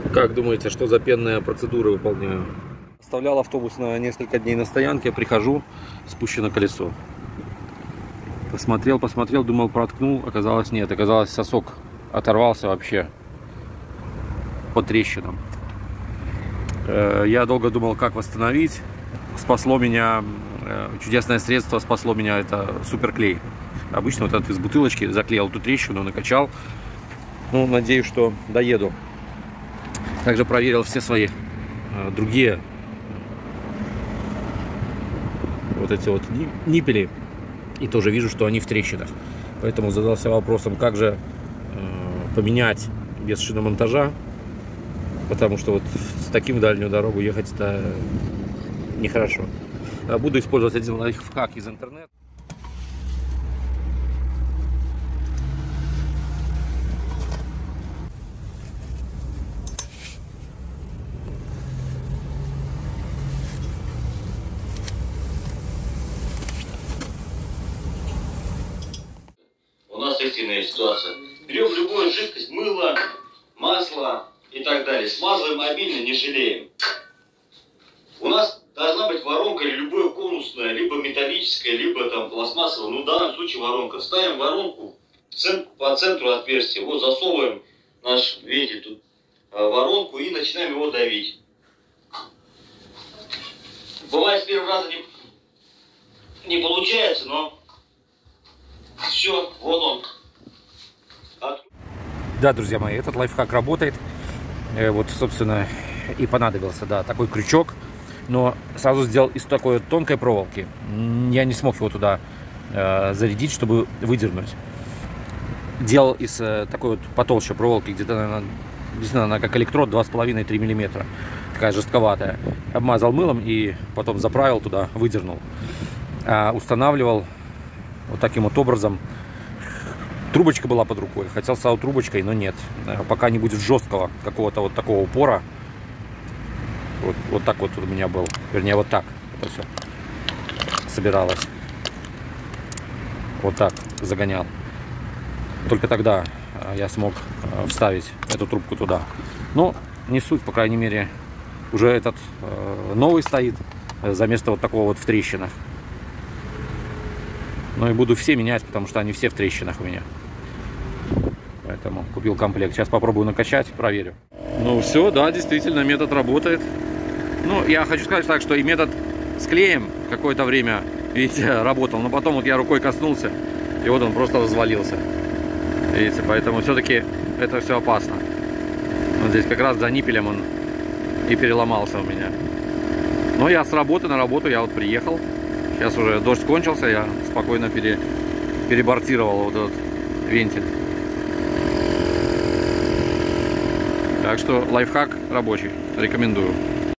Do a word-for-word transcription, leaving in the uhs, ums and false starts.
Как думаете, что за пенные процедуры выполняю? Оставлял автобус на несколько дней на стоянке, прихожу, спущено колесо. Посмотрел, посмотрел, думал, проткнул, оказалось нет, оказалось сосок оторвался вообще по трещинам. Я долго думал, как восстановить. Спасло меня, чудесное средство спасло меня, это суперклей. Обычно вот этот из бутылочки заклеил эту трещину, накачал. Ну, надеюсь, что доеду. Также проверил все свои э, другие вот эти вот ниппели. И тоже вижу, что они в трещинах. Поэтому задался вопросом, как же э, поменять без шиномонтажа. Потому что вот с таким в дальнюю дорогу ехать-то нехорошо. Буду использовать один лайфхак из интернета. У нас экстренная ситуация. Берем любую жидкость, мыло, масло и так далее. Смазываем обильно, не жалеем. У нас должна быть воронка или любое конусное, либо металлическое, либо там пластмассовое. Ну, в данном случае воронка. Ставим воронку по центру отверстия. Вот засовываем наш вентиль тут воронку и начинаем его давить. Бывает с первого раза не, не получается, но все, вот он. От... Да, друзья мои, этот лайфхак работает. Вот, собственно, и понадобился, да, такой крючок. Но сразу сделал из такой вот тонкой проволоки. Я не смог его туда э, зарядить, чтобы выдернуть. Делал из э, такой вот потолще проволоки, где-то, наверное, действительно, она как электрод два с половиной — три миллиметра. Такая жестковатая. Обмазал мылом и потом заправил туда, выдернул. А устанавливал вот таким вот образом. Трубочка была под рукой. Хотел стал трубочкой, но нет. Пока не будет жесткого какого-то вот такого упора. Вот, вот так вот у меня был. Вернее, вот так. Это все собиралось. Вот так загонял. Только тогда я смог вставить эту трубку туда. Но не суть, по крайней мере. Уже этот э, новый стоит. За место вот такого вот в трещинах. Ну и буду все менять, потому что они все в трещинах у меня. Поэтому купил комплект. Сейчас попробую накачать, проверю. Ну все, да, действительно, метод работает. Ну, я хочу сказать так, что и метод с клеем какое-то время, видите, работал. Но потом вот я рукой коснулся, и вот он просто развалился. Видите, поэтому все-таки это все опасно. Вот здесь как раз за ниппелем он и переломался у меня. Но я с работы на работу, я вот приехал. Сейчас уже дождь кончился, я спокойно пере, перебортировал вот этот вентиль. Так что лайфхак рабочий, рекомендую.